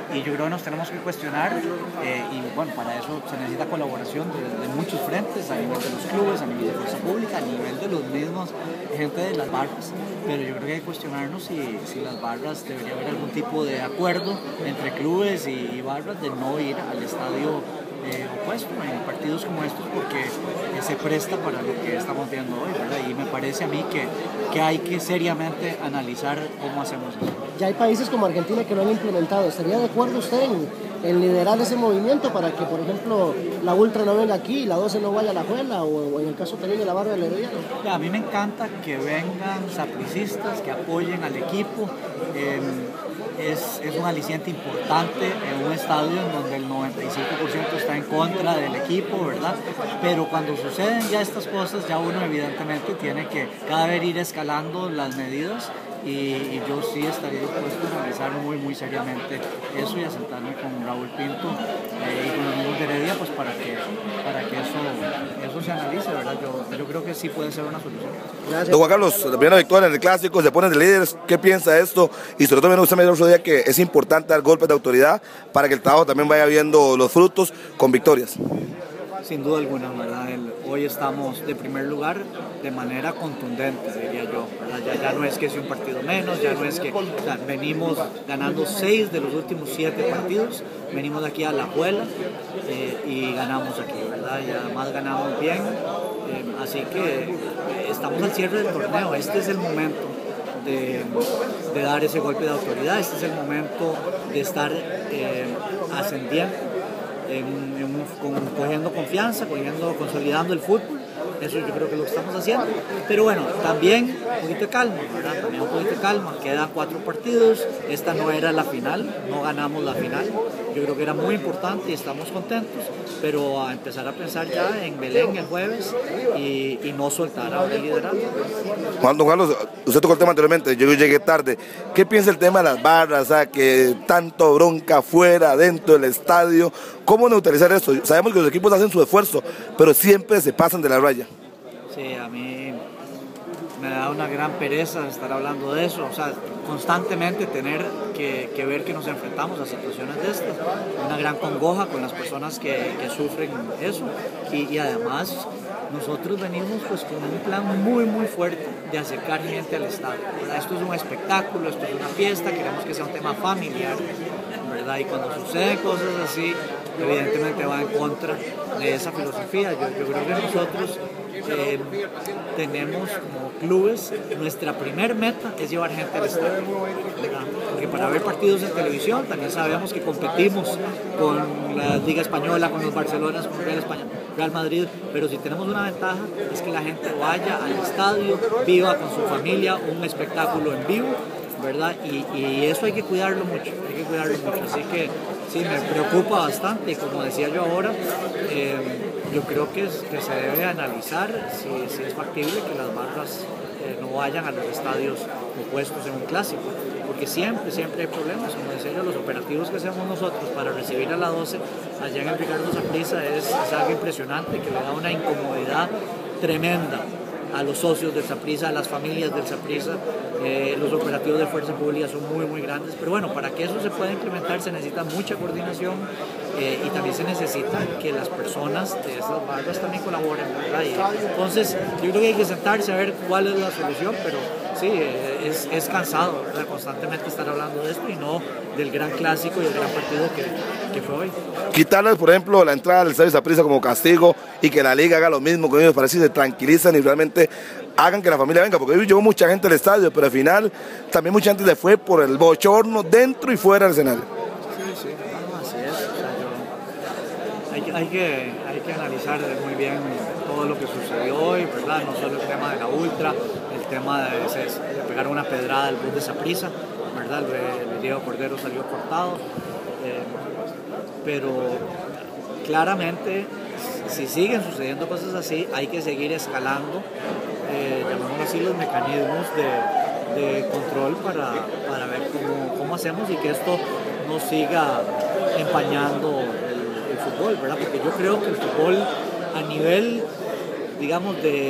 y yo creo que nos tenemos que cuestionar y bueno, para eso se necesita colaboración de muchos frentes, a nivel de los clubes, a nivel de fuerza pública, a nivel de los mismos gente de las barras, pero yo creo que hay que cuestionarnos si las barras debería haber algún tipo de acuerdo entre clubes y barras de no ir al estadio opuesto en partidos como estos, porque se presta para lo que estamos viendo hoy, ¿verdad? Y me parece a mí que hay que seriamente analizar cómo hacemos eso. Ya hay países como Argentina que lo han implementado. ¿Estaría de acuerdo usted en liderar ese movimiento para que, por ejemplo, la Ultra no venga aquí, la 12 no vaya a la Juela, o en el caso también de la barra del Herediano? A mí me encanta que vengan sapricistas, que apoyen al equipo. Es un aliciente importante en un estadio en donde el 95% está en contra del equipo, ¿verdad? Pero cuando suceden ya estas cosas, ya uno evidentemente tiene que cada vez ir escalando las medidas y yo sí estaría dispuesto a analizar muy seriamente eso y a sentarme con Raúl Pinto y con los amigos de Heredia pues para que eso se analice, ¿verdad? Yo creo que sí puede ser una solución. Gracias. Don Juan Carlos, la primera victoria en el Clásico, se ponen de líderes, ¿qué piensa de esto? Y sobre todo usted me dijo el otro día que es importante dar golpes de autoridad para que el trabajo también vaya viendo los frutos con victorias. Sin duda alguna, ¿verdad? Hoy estamos de primer lugar de manera contundente, diría yo, ¿verdad? Ya no es que sea un partido menos, ya no es que venimos ganando 6 de los últimos 7 partidos, venimos de aquí a La Juela y ganamos aquí, ¿verdad? Y además ganamos bien, así que estamos al cierre del torneo, este es el momento de dar ese golpe de autoridad, este es el momento de estar ascendiendo, cogiendo confianza, consolidando el fútbol. Eso yo creo que lo estamos haciendo, pero bueno, también un poquito de calma, ¿verdad? También un poquito de calma, quedan 4 partidos, esta no era la final, no ganamos la final, yo creo que era muy importante y estamos contentos, pero a empezar a pensar ya en Belén el jueves y no soltar ahora el liderazgo. Don Carlos, usted tocó el tema anteriormente, yo llegué tarde, ¿qué piensa el tema de las barras? O sea, que tanto bronca afuera, dentro del estadio, ¿cómo neutralizar esto? Sabemos que los equipos hacen su esfuerzo, pero siempre se pasan de la raya. Sí, a mí me da una gran pereza estar hablando de eso, o sea, constantemente tener que ver que nos enfrentamos a situaciones de estas, una gran congoja con las personas que sufren eso y además nosotros venimos pues con un plan muy fuerte de acercar gente al estadio, ¿verdad? Esto es un espectáculo, esto es una fiesta, queremos que sea un tema familiar, ¿verdad? Y cuando suceden cosas así, evidentemente va en contra de esa filosofía. Yo creo que nosotros tenemos como clubes, nuestra primer meta es llevar gente al estadio, ¿verdad? Porque para ver partidos en televisión también sabemos que competimos con la Liga Española, con los Barcelonas, con Real Madrid, pero si tenemos una ventaja es que la gente vaya al estadio, viva con su familia un espectáculo en vivo, ¿verdad? Y eso hay que cuidarlo mucho, así que sí, me preocupa bastante y como decía yo ahora, yo creo que se debe analizar si es factible que las barras no vayan a los estadios opuestos en un clásico, porque siempre hay problemas, como decía yo, los operativos que hacemos nosotros para recibir a la 12 allá en el Ricardo Saprissa es algo impresionante, que le da una incomodidad tremenda a los socios del Saprissa, a las familias del Saprissa. Los operativos de fuerza pública son muy grandes, pero bueno, para que eso se pueda implementar se necesita mucha coordinación y también se necesita que las personas de esas barras también colaboren, ¿verdad? Y entonces yo creo que hay que sentarse a ver cuál es la solución, pero sí, es cansado, ¿verdad? Constantemente estar hablando de esto y no del gran clásico y el gran partido que fue hoy. Quitarles, por ejemplo, la entrada al estadio Saprissa como castigo y que la liga haga lo mismo con ellos para así se tranquilizan y realmente hagan que la familia venga, porque hoy llegó mucha gente al estadio, pero al final también mucha gente se fue por el bochorno dentro y fuera del escenario. Sí, no, así es. O sea, hay que analizar muy bien todo lo que sucedió hoy, ¿verdad? No solo el tema de la Ultra, el tema de pegar una pedrada al bus de Saprissa, ¿verdad? El Diego Cordero salió cortado, pero claramente si siguen sucediendo cosas así, hay que seguir escalando, llamémoslo así, los mecanismos de control para ver cómo hacemos y que esto no siga empañando el fútbol, ¿verdad? Porque yo creo que el fútbol a nivel, digamos, de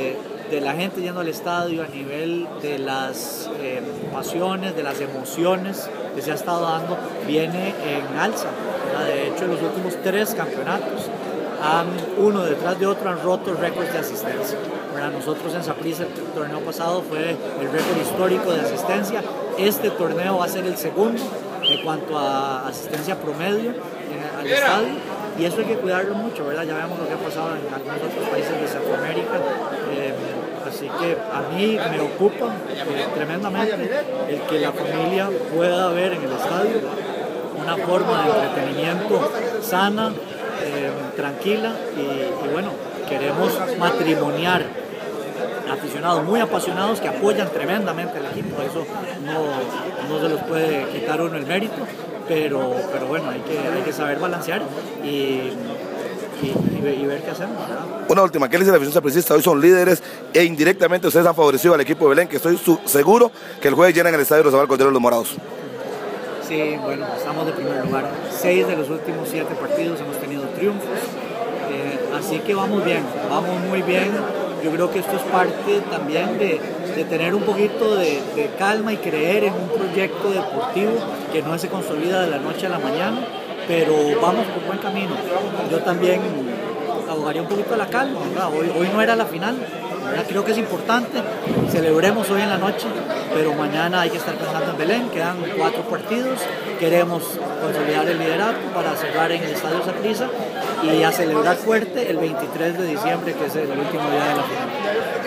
de la gente yendo al estadio, a nivel de las pasiones, de las emociones que se ha estado dando, viene en alza. De hecho, en los últimos 3 campeonatos, uno detrás de otro, han roto récords de asistencia. Para nosotros en Saprissa el torneo pasado fue el récord histórico de asistencia. Este torneo va a ser el segundo en cuanto a asistencia promedio al estadio, y eso hay que cuidarlo mucho, ¿verdad? Ya vemos lo que ha pasado en algunos otros países de Centroamérica, así que a mí me ocupa tremendamente el que la familia pueda ver en el estadio una forma de entretenimiento sana, tranquila, y bueno, queremos matrimoniar aficionados muy apasionados que apoyan tremendamente al equipo. Eso no se los puede quitar uno el mérito, pero bueno, hay que saber balancear y ver qué hacemos, ¿verdad? Una última, ¿qué le dice la afición sapricista? Hoy son líderes e indirectamente ustedes han favorecido al equipo de Belén, que estoy seguro que el jueves llenan el estadio Rosabal Cordero los morados. Sí, bueno, estamos de primer lugar. 6 de los últimos 7 partidos hemos tenido triunfos, así que vamos bien, vamos muy bien. Yo creo que esto es parte también de tener un poquito de calma y creer en un proyecto deportivo que no se consolida de la noche a la mañana, pero vamos por buen camino. Yo también abogaría un poquito a la calma, ¿verdad? Hoy no era la final, ¿verdad? Creo que es importante, celebremos hoy en la noche, pero mañana hay que estar pensando en Belén, quedan 4 partidos, queremos consolidar el liderato para cerrar en el Estadio Saprissa y a celebrar fuerte el 23 de diciembre, que es el último día de la final.